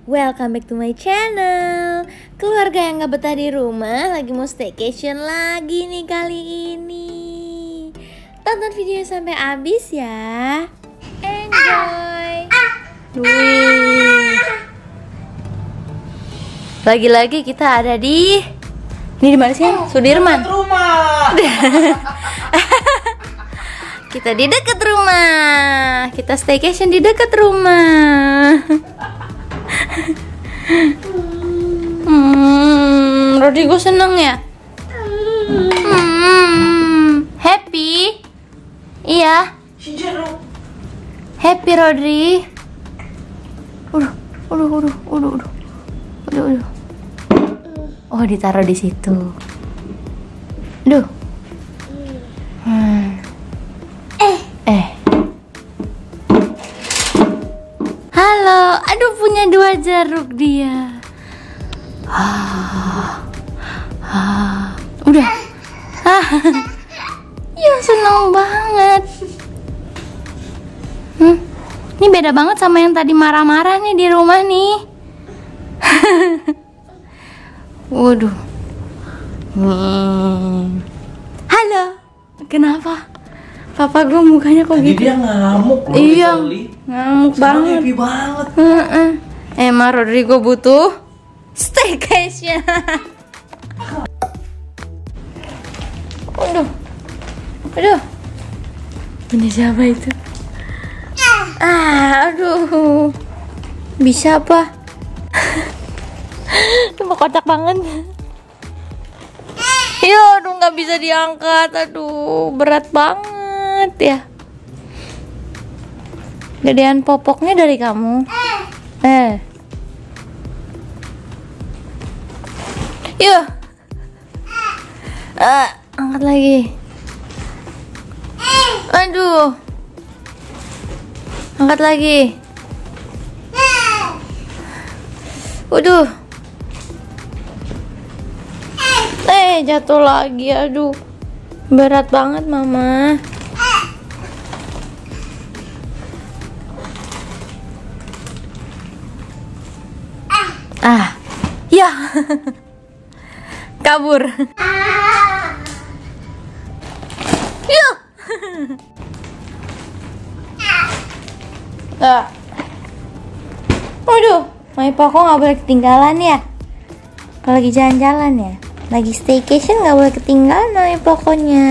Welcome back to my channel. Keluarga yang gak betah di rumah lagi mau staycation lagi nih kali ini. Tonton videonya sampai habis ya. Enjoy. Wih. Lagi-lagi kita ada di ini di mana sih? Sudirman. Rumah. Kita di dekat rumah. Kita staycation di dekat rumah. Rodrigo seneng ya? Happy? Iya. Happy Rodri. Udah. Oh, ditaruh di situ. Duh. Halo, aduh punya 2 jeruk dia. Udah. Ya seneng banget. Ini beda banget sama yang tadi marah-marah nih di rumah nih. Waduh. Halo. Kenapa? Papa gue mukanya kok tadi gitu? Dia ngamuk loh. Iya, ngamuk banget. Happy banget. Emang Rodrigo butuh staycation. Aduh. Ini siapa itu? Aduh. Bisa apa? Cuma kocak banget. Ya, aduh nggak bisa diangkat. Aduh, berat banget ya. Gedean popoknya dari kamu. Yuk. Angkat lagi. Aduh. Angkat lagi. Waduh. Jatuh lagi. Aduh. Berat banget, Mama. Ya. Kabur. Yuk. Waduh, My Poko nggak boleh ketinggalan ya. Kalau lagi jalan-jalan ya, lagi staycation nggak boleh ketinggalan My Pokonya.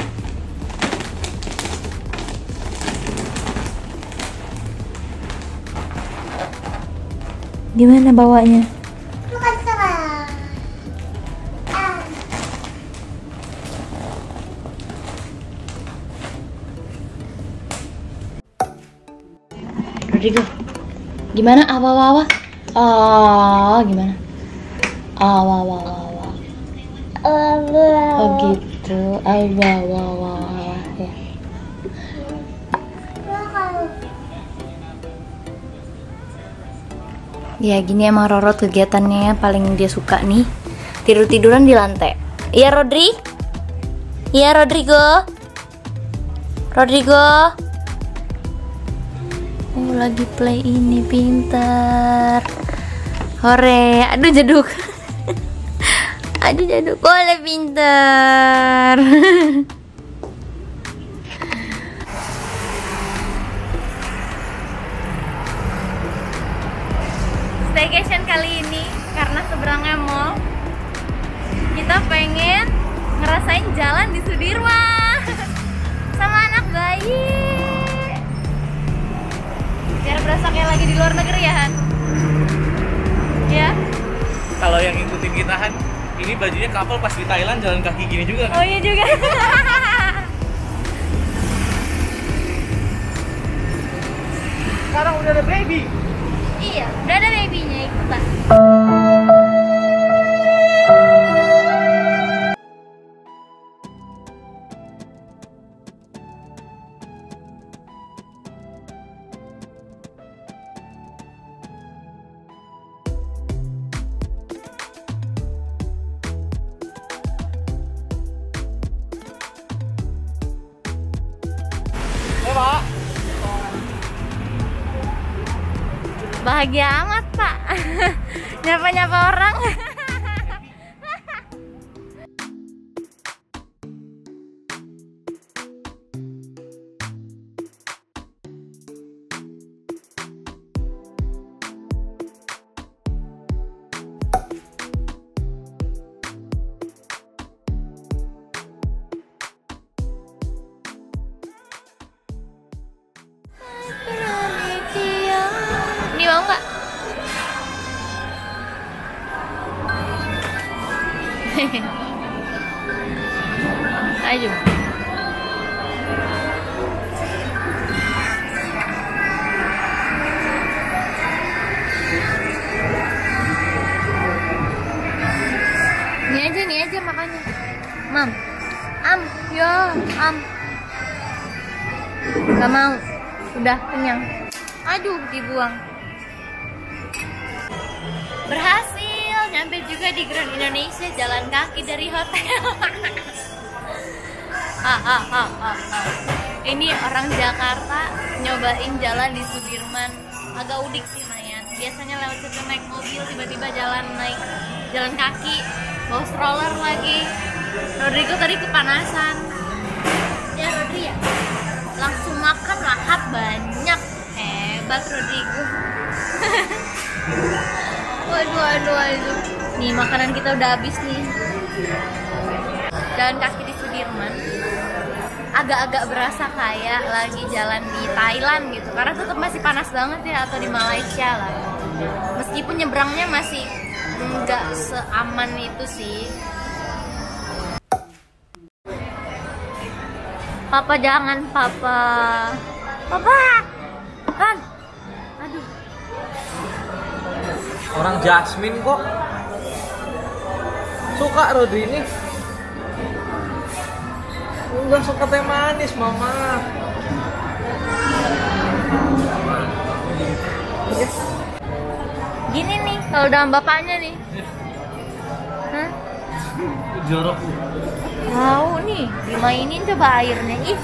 Gimana bawanya? Rodrigo, gimana? Awa. Gimana? Awa. Oh gitu. Awa. Ya. Ya gini emang Roro kegiatannya paling dia suka nih. Tidur-tiduran di lantai. Iya Rodri? Iya Rodrigo? Oh lagi play ini, pintar. Hore, aduh jeduk. Boleh pintar. Staycation kali ini karena seberangnya mall, kita pengen ngerasain jalan di Sudirman sama anak bayi. Biar berasa kayak lagi di luar negeri ya Han? Ya? Kalau yang ngikutin kita Han, ini bajunya couple pas di Thailand jalan kaki gini juga kan? Oh iya juga. Sekarang udah ada baby. Iya, udah ada babynya ikutan. Pak. Bahagia amat. nyapa. Nyapa-nyapa orang. Ini mau nggak? Ayo. Ini aja makannya. Mam. Yo, Gak mau. Udah kenyang. Aduh, dibuang. Berhasil, nyampe juga di Grand Indonesia, jalan kaki dari hotel. Ini orang Jakarta nyobain jalan di Sudirman, agak udik sih Mayan. Biasanya lewat situ naik mobil, tiba-tiba jalan kaki, bawa stroller lagi. Rodrigo tadi kepanasan. Ya Rodri ya, langsung makan lahap banyak. Hebat Rodrigo. Waduh. Nih makanan kita udah habis nih. Jalan kaki di Sudirman agak-agak berasa kayak lagi jalan di Thailand gitu, karena tetap masih panas banget ya, atau di Malaysia lah. Meskipun nyebrangnya masih nggak seaman itu sih. Papa jangan, Papa. Han. Aduh. Orang Jasmine kok suka Rodri ini. Enggak suka teh manis, Mama. Gini nih, kalau dalam bapaknya nih. Hah? Jorok. Tahu nih, dimainin coba airnya. Ih.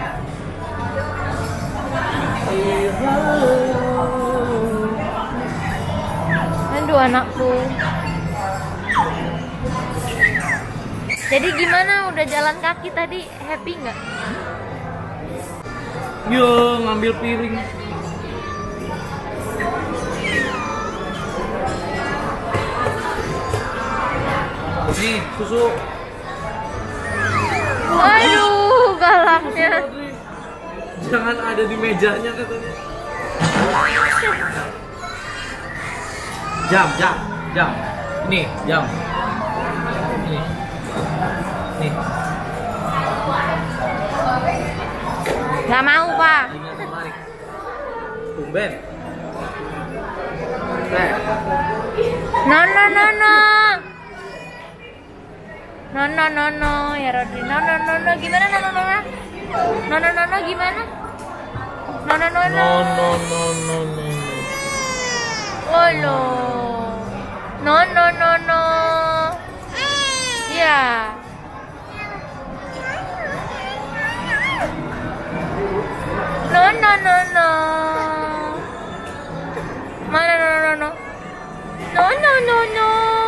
Aduh anakku. Jadi gimana, udah jalan kaki tadi, happy nggak? Yo, ngambil piring. Nih, susu. Aduh, galaknya. Jangan ada di mejanya katanya. Jam. Ini, jam. Nih. Gak mau, Pak. Tumben. No, ya Rodri. No, gimana no, gimana? No. Oh no. Ya. No. Mana no. No.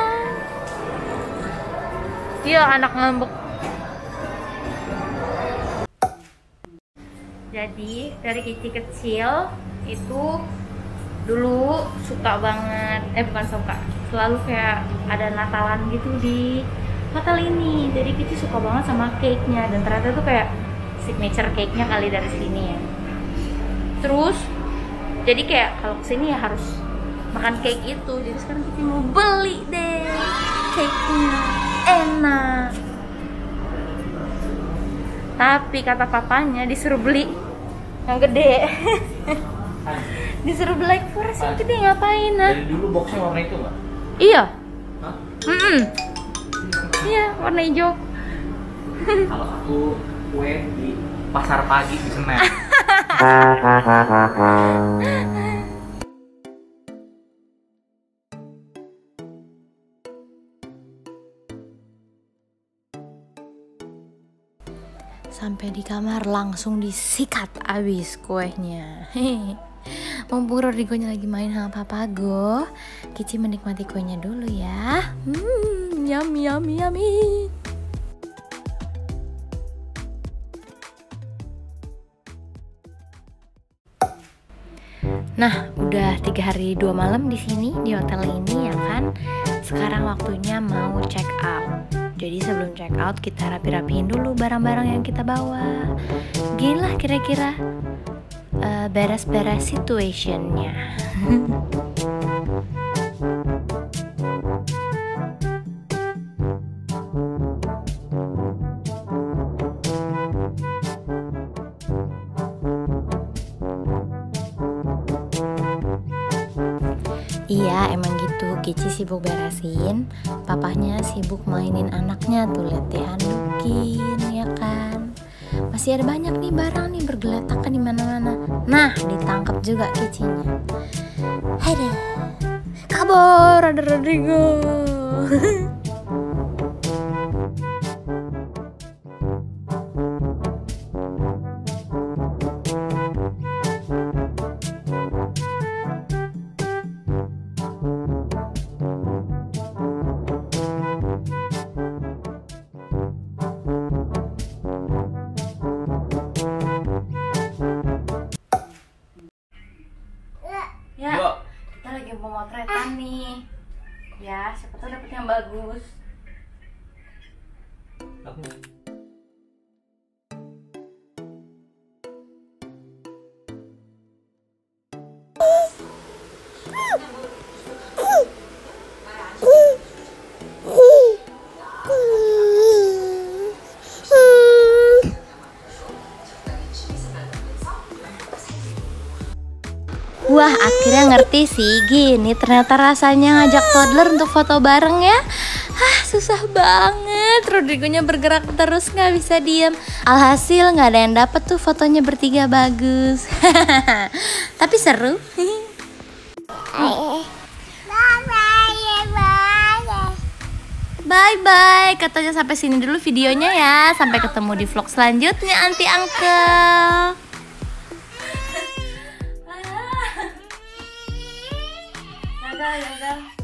Dia anak ngambek. Jadi dari kecil itu dulu suka banget, bukan suka, selalu kayak ada Natalan gitu di hotel ini. Jadi kita suka banget sama cake-nya, dan ternyata tuh kayak signature cake-nya kali dari sini ya. Terus jadi kayak kalau kesini ya harus makan cake itu. Jadi sekarang kita mau beli deh cake-nya, enak. Tapi kata papanya disuruh beli yang gede. Disuruh Black Forest yang gede, ngapain? Dari dulu boxnya warna itu nggak? Iya. Hah? Iya, warna hijau. Kalau aku kue di pasar pagi di Senen. Sampai di kamar langsung disikat abis kuenya. Mumpung Rodrigonya lagi main sama Papago, Kici menikmati kuenya dulu ya. Yummy yummy yummy. Nah, udah 3 hari 2 malam di sini di hotel ini ya kan. Sekarang waktunya mau check out. Jadi sebelum check out kita rapi-rapiin dulu barang-barang yang kita bawa. Ginilah kira-kira beres-beres situationnya. Iya emang gitu, Kici sibuk beresin, papahnya sibuk mainin anaknya tuh, lihat deh handukin ya kan. Masih ada banyak nih barang nih bergeletakan di mana-mana. Nah, ditangkap juga Kicinya. Aduh, kabur ada Rodrigo. Ya, kita lagi pemotretan nih. Ya, siapa tahu dapet yang bagus. Wah, akhirnya ngerti sih, gini ternyata rasanya ngajak toddler untuk foto bareng ya. Susah banget, Rodrigonya bergerak terus nggak bisa diem. Alhasil nggak ada yang dapet tuh fotonya bertiga bagus. Tapi seru. Bye-bye, katanya sampai sini dulu videonya ya. Sampai ketemu di vlog selanjutnya, Aunty Uncle. Dadah.